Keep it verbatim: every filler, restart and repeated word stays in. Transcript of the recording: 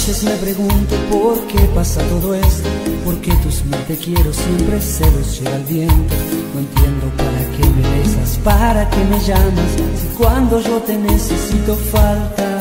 veces me pregunto por qué pasa todo esto, por qué tus mil te quiero siempre se los lleva el viento. No entiendo para qué me besas, para qué me llamas, si cuando yo te necesito falta